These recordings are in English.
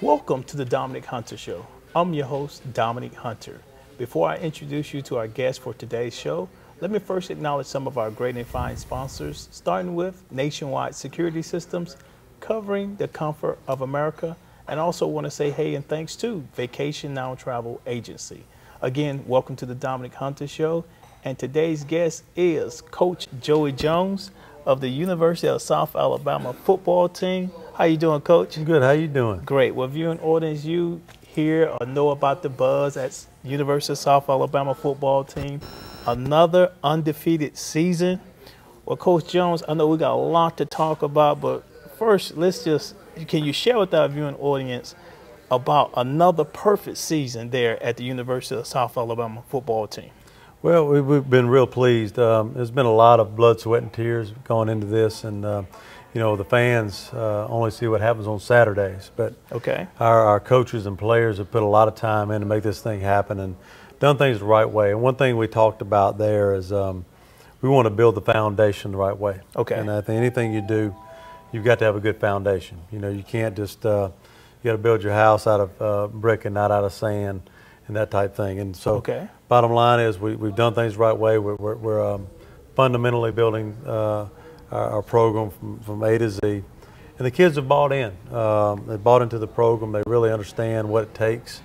Welcome to the Dominic Hunter Show. I'm your host, Dominic Hunter. Before I introduce you to our guest for today's show, let me first acknowledge some of our great and fine sponsors, starting with Nationwide Security Systems, covering the comfort of America, and also want to say hey and thanks to Vacation Now Travel Agency. Again, welcome to the Dominic Hunter Show, and today's guest is Coach Joey Jones of the University of South Alabama football team. How you doing, Coach? Good. How you doing? Great. Well, viewing audience, you hear or know about the buzz at University of South Alabama football team. Another undefeated season. Well, Coach Jones, I know we got a lot to talk about, but first, can you share with our viewing audience about another perfect season there at the University of South Alabama football team? Well, we've been real pleased. There's been a lot of blood, sweat, and tears going into this, and you know, the fans only see what happens on Saturdays. But okay, our coaches and players have put a lot of time in to make this thing happen and done things the right way. And one thing we talked about there is we want to build the foundation the right way. Okay. And I think anything you do, you've got to have a good foundation. You know, you can't just you got to build your house out of brick and not out of sand and that type thing. And so, okay, bottom line is we've done things the right way. We're fundamentally building our program from A to Z, and the kids have bought in. They bought into the program. They really understand what it takes.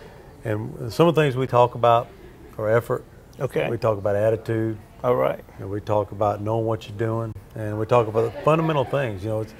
And some of the things we talk about are effort. okay. We talk about attitude. All right. And we talk about knowing what you're doing, and we talk about fundamental things. You know, it's,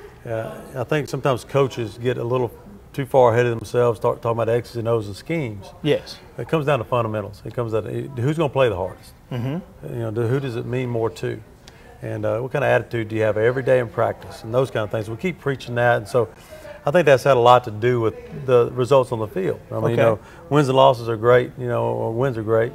I think sometimes coaches get a little too far ahead of themselves, start talking about X's and O's and schemes. Yes. It comes down to fundamentals. It comes down to who's going to play the hardest. Mm-hmm. You know, who does it mean more to? And what kind of attitude do you have every day in practice, and those kind of things. We keep preaching that, and so I think that's had a lot to do with the results on the field. I mean, okay, you know, wins and losses are great, you know, or wins are great,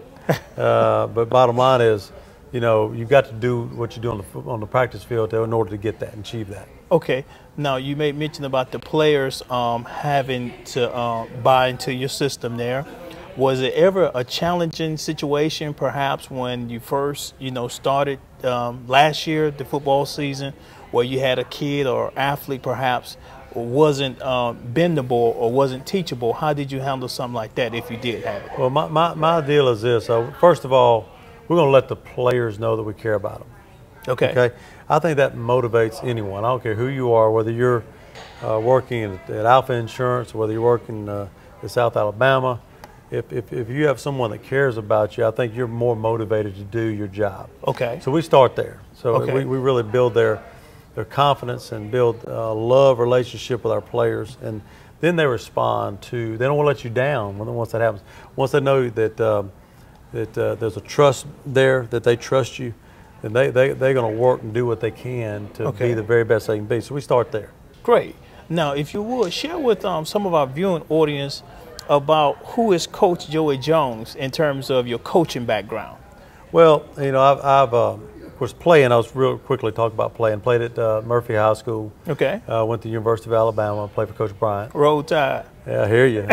but bottom line is, you know, you've got to do what you do on the practice field in order to get that and achieve that. Okay. Now, you made mention about the players having to buy into your system there. Was it ever a challenging situation, perhaps, when you first, started last year, the football season, where you had a kid or athlete perhaps wasn't bendable or wasn't teachable? How did you handle something like that if you did have it? Well, my deal is this. First of all, we're going to let the players know that we care about them. Okay. I think that motivates anyone. I don't care who you are, whether you're working at Alpha Insurance or whether you're working at South Alabama. If you have someone that cares about you, I think you're more motivated to do your job. Okay. So we start there. So okay, we really build their confidence and build a love relationship with our players, and then they respond to. They don't want to let you down once that happens. Once they know that there's a trust there, that they trust you, then they're going to work and do what they can to okay, be the very best they can be. So we start there. Great. Now, if you would, share with some of our viewing audience about who is Coach Joey Jones in terms of your coaching background. Well, you know, I've of course, playing, I was real quickly talking about playing. Played at Murphy High School. Okay. Went to the University of Alabama, played for Coach Bryant. Roll Tide. Yeah, I hear you.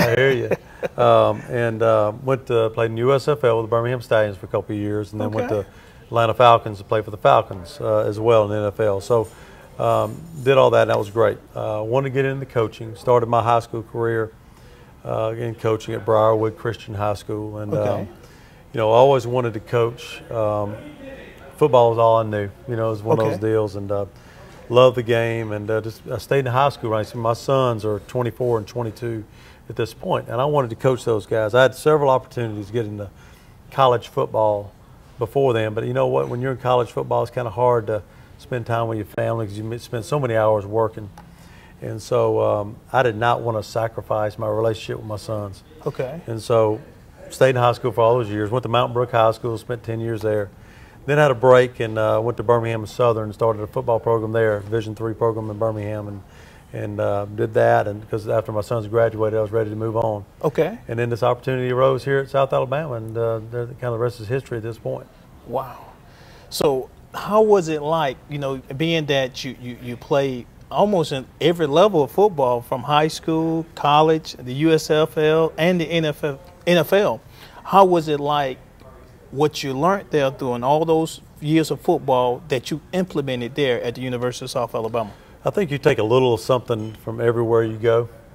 And went to played in USFL with the Birmingham Stallions for a couple of years, and then went to Atlanta Falcons to play for the Falcons as well in the NFL. So did all that, and that was great. Wanted to get into coaching. Started my high school career in coaching at Briarwood Christian High School, and you know, I always wanted to coach. Football was all I knew. You know, it was one of those deals, and loved the game. And I stayed in high school. Right? So my sons are 24 and 22 at this point, and I wanted to coach those guys. I had several opportunities to get into college football before then, but you know what? When you're in college football, it's kind of hard to spend time with your family because you spend so many hours working. And so I did not want to sacrifice my relationship with my sons. Okay. And so stayed in high school for all those years. Went to Mountain Brook High School, spent 10 years there. Then had a break and went to Birmingham and Southern and started a football program there, Division III program in Birmingham, and did that. And because after my sons graduated, I was ready to move on. Okay. And then this opportunity arose here at South Alabama, and kind of the rest is history at this point. Wow. So how was it like, you know, being that you played almost in every level of football, from high school, college, the USFL, and the NFL? How was it like what you learned there during all those years of football that you implemented there at the University of South Alabama? I think you take a little of something from everywhere you go.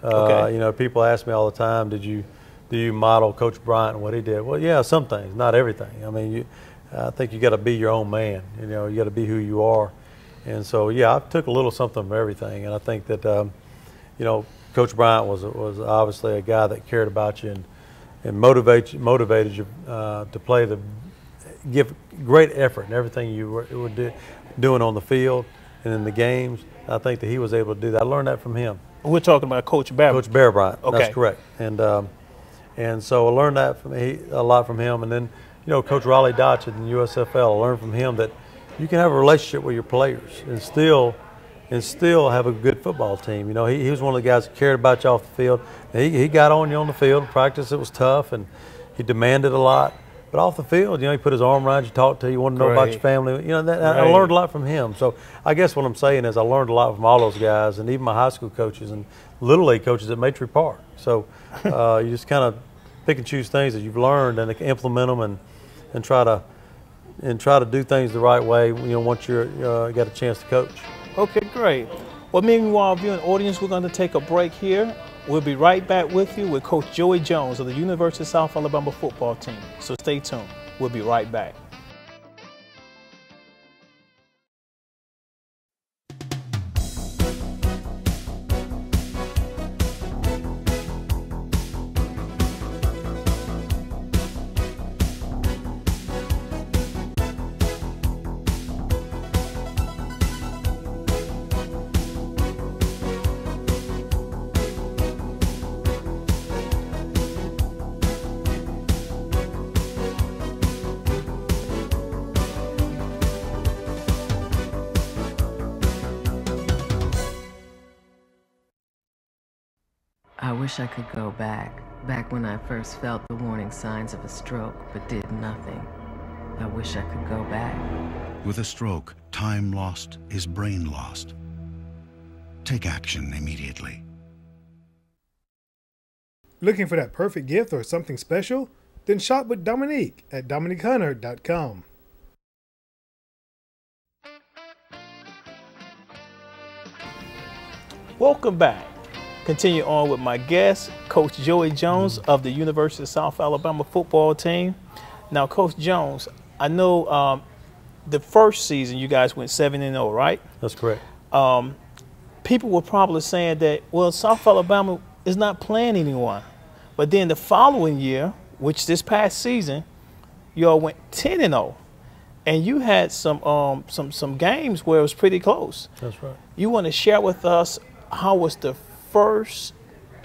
Okay. You know, people ask me all the time, do you model Coach Bryant and what he did? Well, yeah, some things, not everything. I mean, I think you got to be your own man. You know, you got to be who you are. And so, yeah, I took a little something from everything. And I think that, you know, Coach Bryant was obviously a guy that cared about you and motivated you to give great effort in everything you were doing on the field and in the games. I think that he was able to do that. I learned that from him. We're talking about Coach Bear. Coach Bear Bryant. Okay. That's correct. And so I learned that a lot from him. And then, you know, Coach Raleigh Dotch in USFL, I learned from him that you can have a relationship with your players and still have a good football team. You know, he was one of the guys that cared about you off the field. He got on you on the field. Practice, it was tough, and he demanded a lot. But off the field, you know, he put his arm around you, talked to you, wanted to know about your family. You know, I learned a lot from him. So I guess what I'm saying is I learned a lot from all those guys, and even my high school coaches and Little League coaches at Matry Park. So you just kind of pick and choose things that you've learned and implement them and try to do things the right way. You know, once you're got a chance to coach. Okay, great. Well, meanwhile, viewing audience, we're going to take a break here. We'll be right back with you with Coach Joey Jones of the University of South Alabama football team. So stay tuned. We'll be right back. I wish I could go back when I first felt the warning signs of a stroke, but did nothing. I wish I could go back. With a stroke, time lost is brain lost. Take action immediately. Looking for that perfect gift or something special? Then shop with Dominique at DominiqueHunter.com. Welcome back. Continue on with my guest, Coach Joey Jones of the University of South Alabama football team. Now, Coach Jones, I know the first season you guys went 7-0, right? That's correct. People were probably saying that, well, South Alabama is not playing anyone. But then the following year, which this past season, you all went 10-0. And you had some games where it was pretty close. That's right. You want to share with us how was the first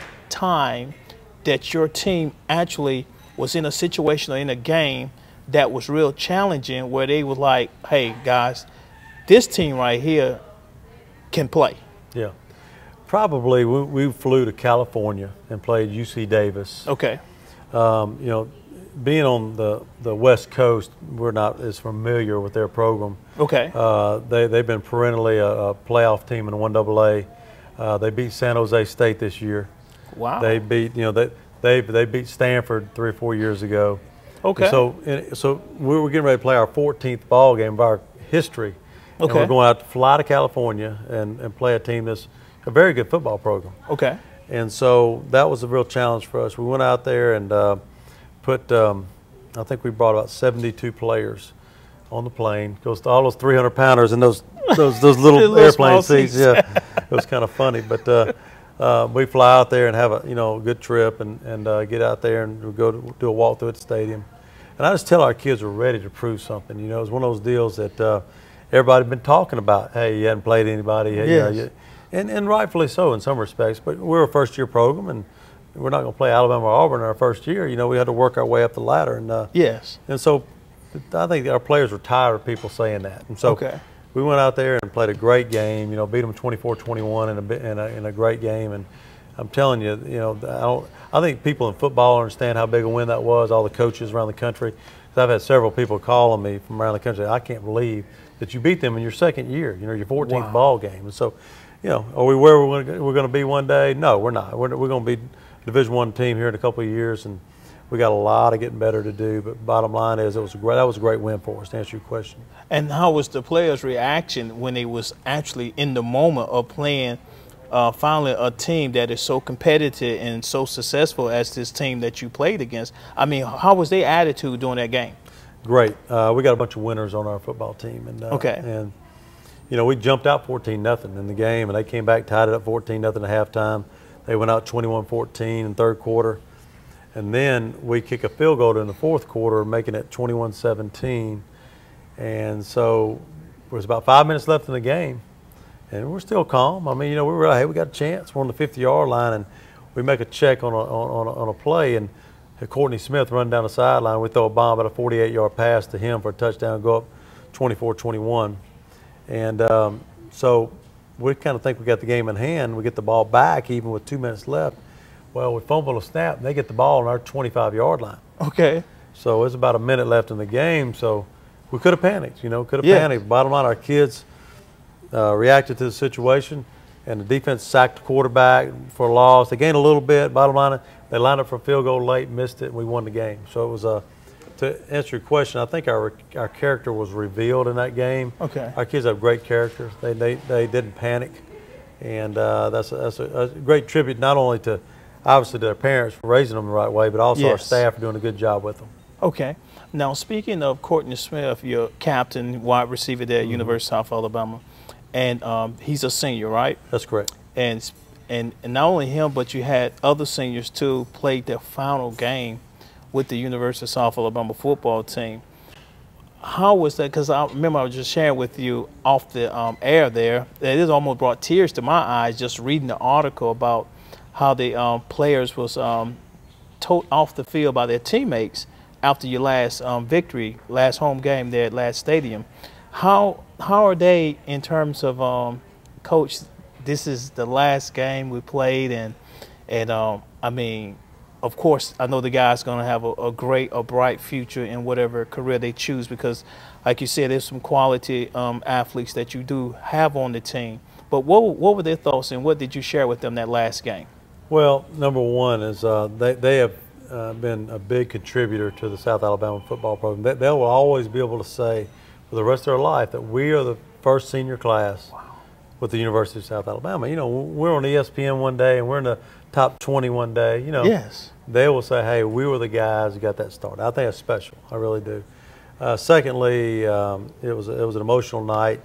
time that your team actually was in a situation or in a game that was real challenging where they were like, hey, guys, this team right here can play? Yeah. Probably we flew to California and played UC Davis. Okay. You know, being on the West Coast, we're not as familiar with their program. Okay. They've been perennially a playoff team in 1AA. They beat San Jose State this year. Wow. They beat, you know, they beat Stanford 3 or 4 years ago. Okay. So we were getting ready to play our 14th ball game of our history. Okay. And we're going out to fly to California and play a team that's a very good football program. Okay. And so that was a real challenge for us. We went out there and put, I think we brought about 72 players on the plane. Goes to all those 300-pounders in those little airplane seats. Yeah, it was kind of funny. But we fly out there and have a good trip and get out there and we go to do a walkthrough at the stadium. And I just tell our kids we're ready to prove something. You know, it's one of those deals that everybody's been talking about. Hey, you hadn't played anybody. Hey, yes. And rightfully so in some respects. But we're a first-year program and we're not going to play Alabama or Auburn in our first year. You know, we had to work our way up the ladder. And yes. And so I think our players were tired of people saying that. And so we went out there and played a great game. You know, beat them 24-21 in a great game. And I'm telling you, you know, I think people in football understand how big a win that was. All the coaches around the country. I've had several people calling me from around the country. I can't believe that you beat them in your second year. You know, your 14th ball game. And so, you know, are we where we're going to be one day? No, we're not. We're going to be a Division I team here in a couple of years, and we got a lot of getting better to do. But bottom line is, that was a great win for us. To answer your question. And how was the players' reaction when they was actually in the moment of playing finally a team that is so competitive and so successful as this team that you played against. I mean, how was their attitude during that game? Great. We got a bunch of winners on our football team, and and you know, we jumped out 14-0 in the game, and they came back, tied it up 14-0 at halftime. They went out 21-14 in the third quarter, and then we kick a field goal in the fourth quarter, making it 21-17. And so there was about 5 minutes left in the game, and we're still calm. I mean, you know, we were like, hey, we got a chance. We're on the 50-yard line, and we make a check on a play, and Courtney Smith running down the sideline. We throw a bomb, about a 48-yard pass to him for a touchdown, go up 24-21. And so we kind of think we got the game in hand. We get the ball back even with 2 minutes left. Well, we fumble a snap, and they get the ball on our 25-yard line. Okay. So it's about a minute left in the game, so we could have panicked, you know, panicked. Bottom line, our kids reacted to the situation, and the defense sacked the quarterback for a loss. They gained a little bit. Bottom line, they lined up for a field goal late, missed it, and we won the game. So it was to answer your question, I think our character was revealed in that game. Okay. Our kids have great characters. They didn't panic, and that's a great tribute not only to obviously their parents for raising them the right way, but also our staff for doing a good job with them. Okay. Now, speaking of Courtney Smith, your captain, wide receiver there at University of South Alabama, and he's a senior, right? That's correct. And not only him, but you had other seniors too played their final game with the University of South Alabama football team. How was that? Because I remember I was just sharing with you off the air there that it almost brought tears to my eyes just reading the article about how the players was told off the field by their teammates after your last victory, last home game there at last stadium. How are they in terms of coach? This is the last game we played, and I mean, of course, I know the guy's going to have a bright future in whatever career they choose because, like you said, there's some quality athletes that you do have on the team. But what were their thoughts, and what did you share with them that last game? Well, number one is they have been a big contributor to the South Alabama football program. They will always be able to say for the rest of their life that we are the first senior class with the University of South Alabama. You know, we're on ESPN one day and we're in the top 20 one day. You know, they will say, hey, we were the guys who got that start. I think it's special. I really do. Secondly, it was an emotional night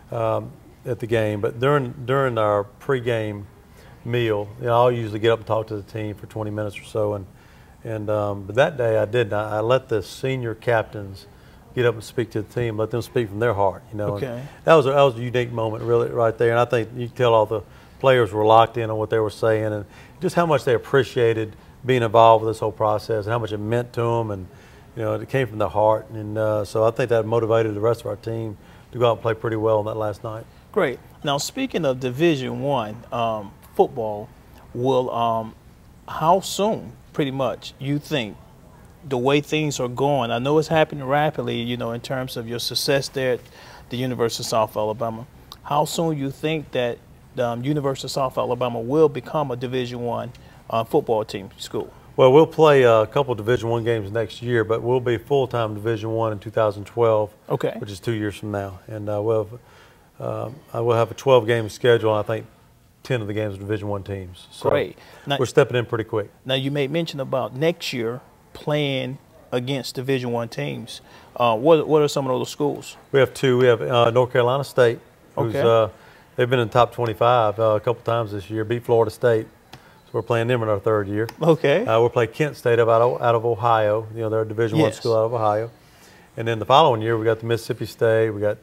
at the game, but during our pregame meal, you know, I'll usually get up and talk to the team for 20 minutes or so, but that day I didn't. I let the senior captains get up and speak to the team, let them speak from their heart. You know, okay. That was a unique moment, really, right there. And I think you can tell all the players were locked in on what they were saying, and just how much they appreciated being involved with this whole process, and how much it meant to them, and you know, it came from their heart. And so I think that motivated the rest of our team to go out and play pretty well on that last night. Great. Now, speaking of Division I football, will how soon, pretty much, you think, the way things are going? I know it's happening rapidly, you know, in terms of your success there at the University of South Alabama. How soon you think that the University of South Alabama will become a Division I football team school? Well, we'll play a couple Division I games next year, but we'll be full-time Division I in 2012, okay, which is 2 years from now. And I will have a 12-game schedule, and I think 10 of the games are Division I teams. So great. Now, we're stepping in pretty quick. Now, you made mention about next year playing against Division I teams. What are some of those schools? We have two. We have North Carolina State, who's they've been in the top 25 a couple times this year, beat Florida State. So we're playing them in our third year. Okay. We'll play Kent State out of Ohio. You know, they're a Division I school out of Ohio. And then the following year, we got the Mississippi State, we got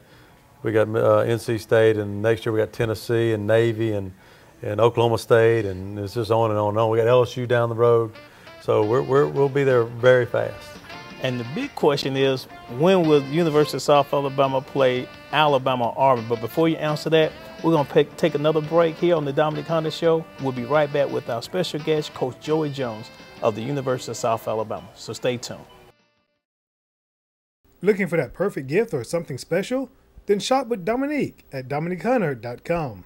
NC State, and next year we got Tennessee and Navy and Oklahoma State, and it's just on and on and on. We got LSU down the road. So we'll be there very fast. And the big question is, when will University of South Alabama play Alabama Auburn? But before you answer that, we're going to take another break here on the Dominic Hunter Show. We'll be right back with our special guest, Coach Joey Jones of the University of South Alabama. So stay tuned. Looking for that perfect gift or something special? Then shop with Dominique at DominiqueHunter.com.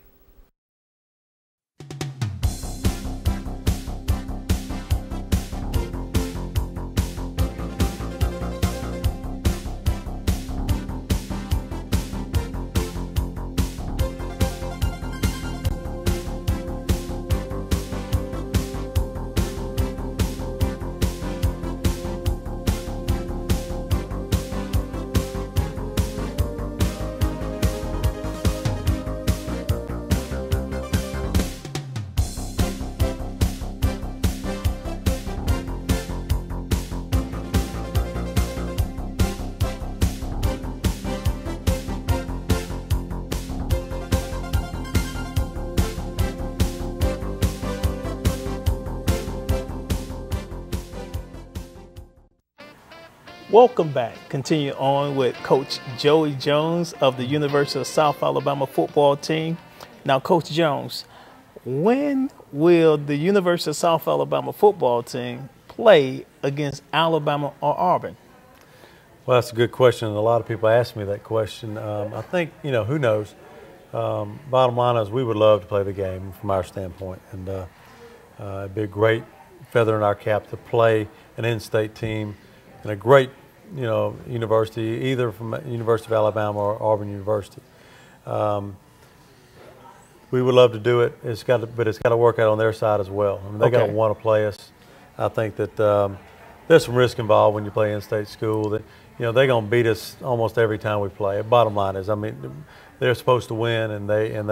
Welcome back. Continue on with Coach Joey Jones of the University of South Alabama football team. Now, Coach Jones, when will the University of South Alabama football team play against Alabama or Auburn? Well, that's a good question, and a lot of people ask me that question. I think, who knows? Bottom line is we would love to play the game from our standpoint, and it'd be a great feather in our cap to play an in-state team and a great, university, either from University of Alabama or Auburn University. We would love to do it. But it's got to work out on their side as well. I mean, they got to want to play us. I think that there's some risk involved when you play in-state school. That they're going to beat us almost every time we play. Bottom line is, I mean, they're supposed to win, and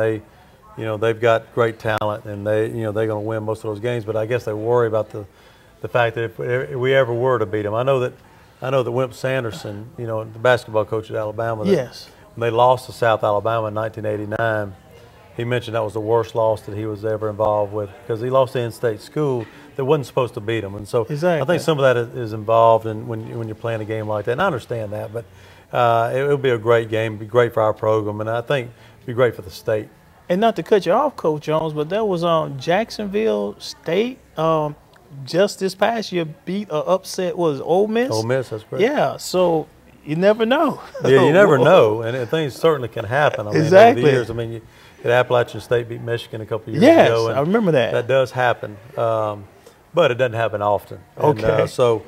they've got great talent, and they're going to win most of those games. But I guess they worry about the fact that if we ever were to beat them, I know that Wimp Sanderson, the basketball coach at Alabama, yes, when they lost to South Alabama in 1989, he mentioned that was the worst loss that he was ever involved with because he lost to in-state school that wasn't supposed to beat him. And so exactly. I think some of that is involved when you're playing a game like that. And I understand that, but it'll be a great game, be great for our program, and I think it'd be great for the state. And not to cut you off, Coach Jones, but that was Jacksonville State just this past year beat or upset Ole Miss? Ole Miss, that's correct. Yeah, so you never know. Yeah, you never know, and things certainly can happen. I mean, exactly. Over the years, I mean, Appalachian State beat Michigan a couple of years ago. Yes, I remember that. That does happen, but it doesn't happen often. And, okay.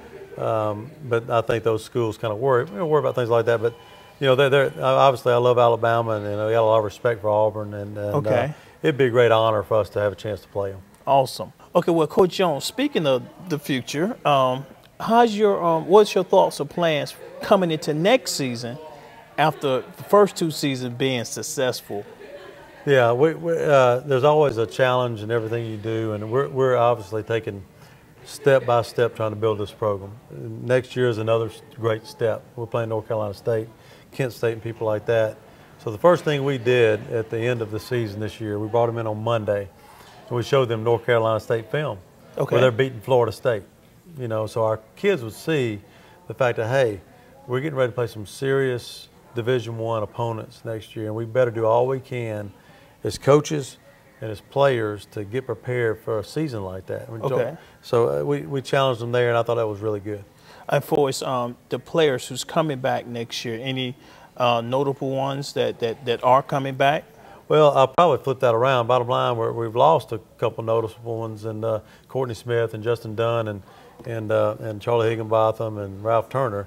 But I think those schools kind of worry about things like that. But they're obviously I love Alabama, and we got a lot of respect for Auburn, and it'd be a great honor for us to have a chance to play them. Awesome. Okay, well, Coach Jones, speaking of the future, what's your thoughts or plans coming into next season after the first two seasons being successful? Yeah, there's always a challenge in everything you do, and we're obviously taking step by step trying to build this program. Next year is another great step. We're playing North Carolina State, Kent State, and people like that. So the first thing we did at the end of the season this year, we brought them in on Monday, and we showed them North Carolina State film, where they're beating Florida State. So our kids would see the fact that, hey, we're getting ready to play some serious Division I opponents next year, and we better do all we can as coaches and as players to get prepared for a season like that. Okay. So we challenged them there, and I thought that was really good. And for the players who's coming back next year, any notable ones that are coming back? Well, I'll probably flip that around. Bottom line, we've lost a couple noticeable ones, and Courtney Smith and Justin Dunn and Charlie Higginbotham and Ralph Turner.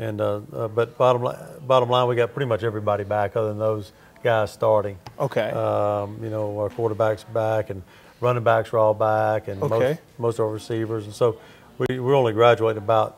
But bottom line, we got pretty much everybody back other than those guys starting. Okay. Our quarterback's back, and running backs are all back, and most of our receivers. And so we're only graduating about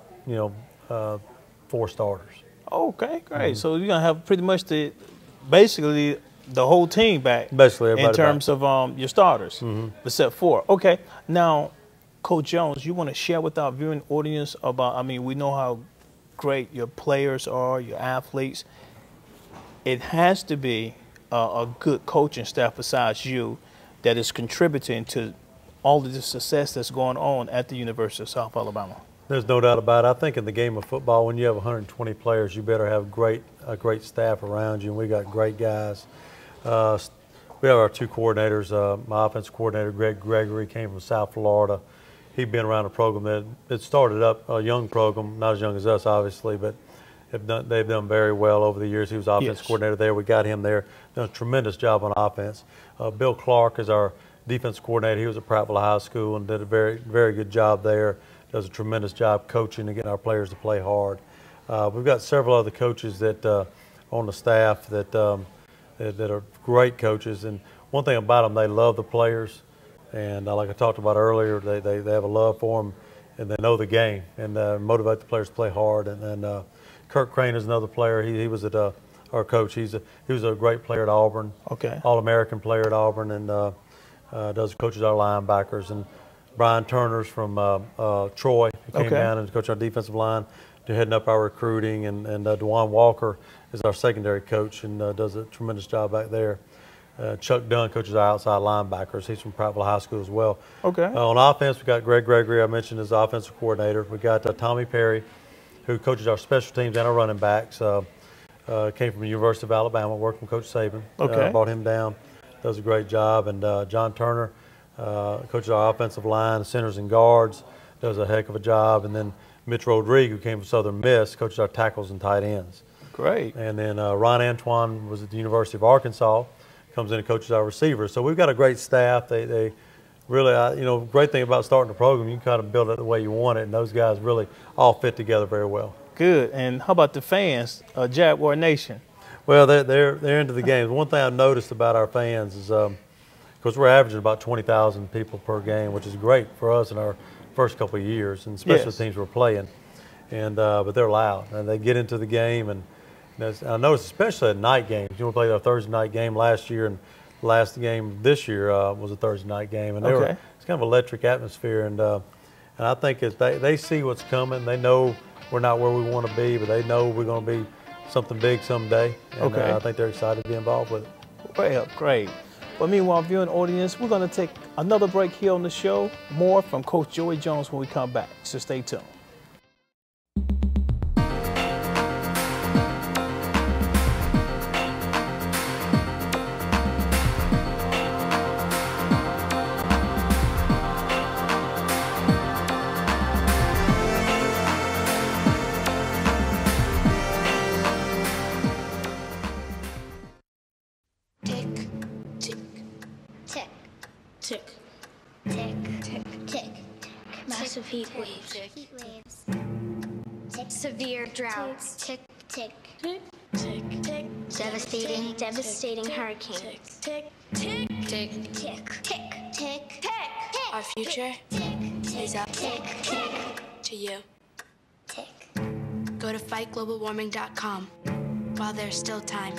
4 starters. Okay, great. Mm-hmm. So you're gonna have pretty much basically the whole team back. Basically, everybody in terms back. Of your starters, except 4. Okay. Now, Coach Jones, you want to share with our viewing audience about? I mean, we know how great your players are, your athletes. It has to be a good coaching staff besides you that is contributing to all of the success that's going on at the University of South Alabama. There's no doubt about it. I think in the game of football, when you have 120 players, you better have a great staff around you, and we got great guys. We have our 2 coordinators. My offensive coordinator, Greg Gregory, came from South Florida. He'd been around a program that started up a young program, not as young as us, obviously, but they've done very well over the years. He was offensive coordinator there. We got him there. Done a tremendous job on offense. Bill Clark is our defense coordinator. He was at Prattville High School and did a very, very good job there. Does a tremendous job coaching and getting our players to play hard. We've got several other coaches that on the staff that are great coaches. And one thing about them, they love the players. And like I talked about earlier, they have a love for them, and they know the game and motivate the players to play hard. And Kirk Crane is another player. He was at our coach. He was a great player at Auburn. Okay. All-American player at Auburn, and coaches our linebackers. And Brian Turner's from Troy. He came down and coached our defensive line, heading up our recruiting. And DeJuan Walker is our secondary coach and does a tremendous job back there. Chuck Dunn coaches our outside linebackers. He's from Prattville High School as well. Okay. On offense, we got Greg Gregory, I mentioned, as offensive coordinator. We got Tommy Perry, who coaches our special teams and our running backs. Came from the University of Alabama, worked with Coach Saban. Okay. Brought him down, does a great job. And John Turner, coaches our offensive line, centers and guards, does a heck of a job. And then Mitch Rodriguez, who came from Southern Miss, coaches our tackles and tight ends. Great. And then Ron Antoine was at the University of Arkansas, comes in and coaches our receivers. So we've got a great staff. They really, you know, great thing about starting a program, you can kind of build it the way you want it, and those guys really all fit together very well. Good. And how about the fans, Jaguar Nation? Well, they're into the games. One thing I've noticed about our fans is, because we're averaging about 20,000 people per game, which is great for us in our first couple of years, and especially the teams we're playing. And but they're loud, and they get into the game. And I noticed, especially at night games. You know, we played our Thursday night game last year, and the last game this year was a Thursday night game, and it's kind of an electric atmosphere. And I think they see what's coming. They know we're not where we want to be, but they know we're going to be something big someday. And I think they're excited to be involved with it. Well, great. But meanwhile, viewing audience, we're going to take another break here on the show. More from Coach Joey Jones when we come back, so stay tuned. Massive heat waves. Severe droughts. Tick, tick. Tick, tick, tick. Devastating hurricanes. Tick, tick, tick, tick, tick, tick, tick. Our future is up to you. Tick. Go to fightglobalwarming.com while there's still time.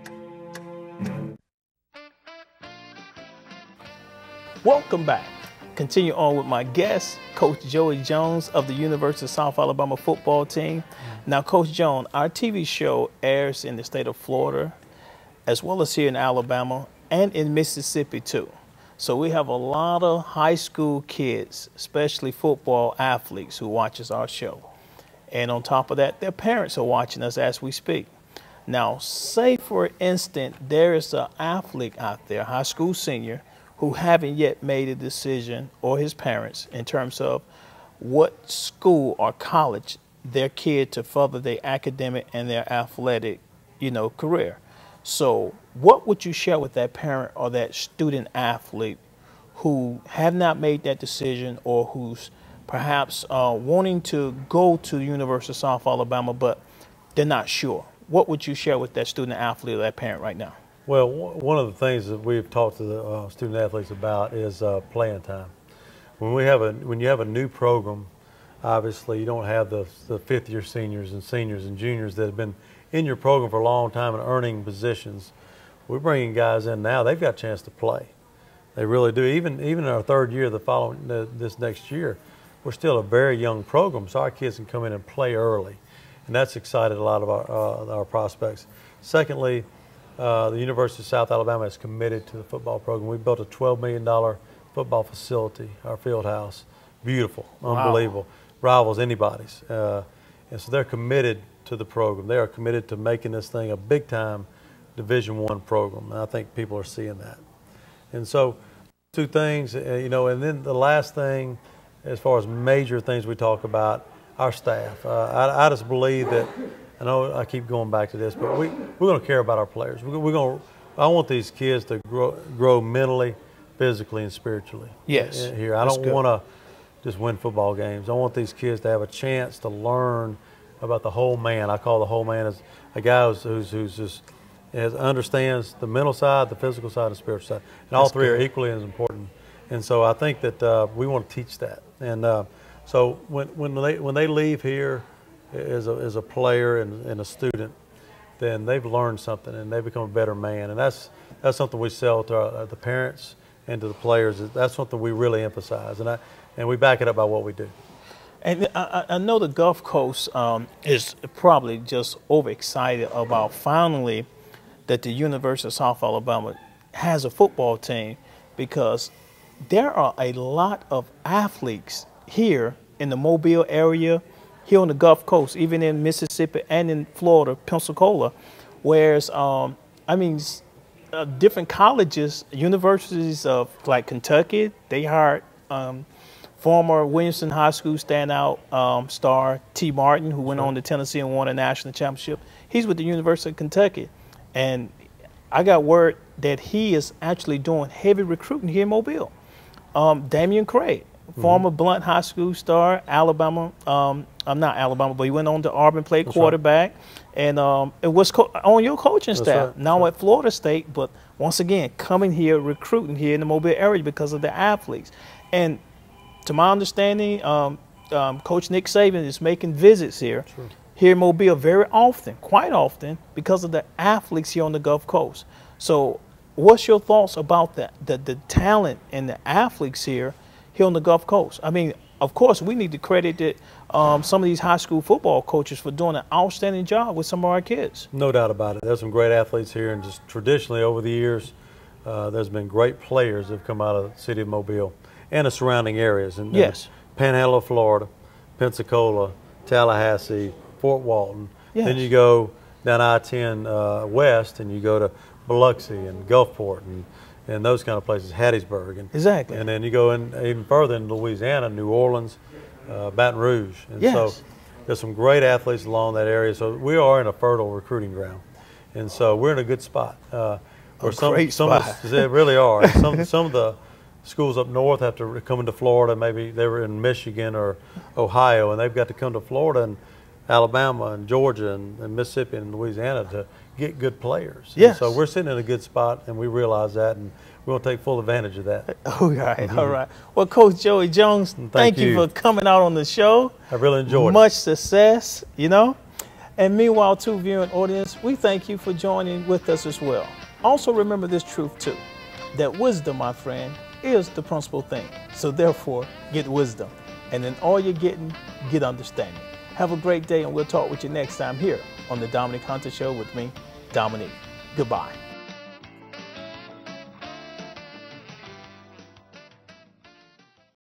Welcome back. Continue on with my guest, Coach Joey Jones of the University of South Alabama football team. Now, Coach Jones, our TV show airs in the state of Florida, as well as here in Alabama and in Mississippi too. So we have a lot of high school kids, especially football athletes, who watches our show. And on top of that, their parents are watching us as we speak. Now, say for instance, there is an athlete out there, high school senior, who haven't yet made a decision, or his parents, in terms of what school or college their kid to further their academic and their athletic, career. So what would you share with that parent or that student athlete who have not made that decision, or who's perhaps wanting to go to the University of South Alabama, but they're not sure? What would you share with that student athlete or that parent right now? Well, one of the things that we've talked to the student athletes about is playing time. When you have a new program, obviously you don't have the fifth-year seniors and juniors that have been in your program for a long time and earning positions. We're bringing guys in now; they've got a chance to play. They really do. Even in our third year, this next year, we're still a very young program, so our kids can come in and play early, and that's excited a lot of our prospects. Secondly, the University of South Alabama is committed to the football program. We built a $12 million football facility, our field house. Beautiful, unbelievable, rivals anybody's. And so they're committed to the program. They are committed to making this thing a big-time Division I program, and I think people are seeing that. And so two things, and then the last thing, as far as major things we talk about, our staff. I just believe that, I know I keep going back to this, but we're going to care about our players. I want these kids to grow mentally, physically, and spiritually. Yes. Here, I don't want to just win football games. I want these kids to have a chance to learn about the whole man. I call the whole man as a guy who's understands the mental side, the physical side, and the spiritual side, and all three are equally as important. And so I think that we want to teach that. And so when they leave here as a player and a student, then they've learned something and they become a better man. And that's something we sell to the parents and to the players. That's something we really emphasize, and we back it up by what we do. And I know the Gulf Coast is probably just overexcited about finally that the University of South Alabama has a football team, because there are a lot of athletes here in the Mobile area here on the Gulf Coast, even in Mississippi and in Florida, Pensacola, whereas, different colleges, universities of like Kentucky, they hired former Williamson High School standout star T. Martin, who went on to Tennessee and won a national championship. He's with the University of Kentucky. And I got word that he is actually doing heavy recruiting here in Mobile. Damian Craig, former Blunt High School star, Alabama. Not Alabama, but he went on to Auburn, played quarterback. And it was on your coaching staff, now at Florida State, but once again, coming here, recruiting here in the Mobile area because of the athletes. And to my understanding, Coach Nick Saban is making visits here in Mobile very often, quite often, because of the athletes here on the Gulf Coast. So what's your thoughts about the talent and the athletes here on the Gulf Coast? I mean, of course, we need to credit some of these high school football coaches for doing an outstanding job with some of our kids. No doubt about it. There's some great athletes here, and just traditionally over the years, there's been great players that have come out of the city of Mobile and the surrounding areas. And yes. Panhandle of Florida, Pensacola, Tallahassee, Fort Walton. Yes. Then you go down I-10 west, and you go to Biloxi and Gulfport and those kind of places, Hattiesburg. Exactly. And then you go in even further in Louisiana, New Orleans, Baton Rouge. And so there's some great athletes along that area. So we are in a fertile recruiting ground. And so we're in a good spot. Great spot. They really are. Some of the schools up north have to come into Florida. Maybe they were in Michigan or Ohio, and they've got to come to Florida and Alabama and Georgia and Mississippi and Louisiana to get good players. Yes. And so we're sitting in a good spot, and we realize that, and we're going to take full advantage of that. All right, all right. Well, Coach Joey Jones, thank you for coming out on the show. I really enjoyed it. Much success, you know. And meanwhile, too, viewing audience, we thank you for joining with us as well. Also remember this truth, too, that wisdom, my friend, is the principal thing. So therefore, get wisdom. And in all you're getting, get understanding. Have a great day, and we'll talk with you next time here on the Dominic Hunter Show with me, Dominic. Goodbye.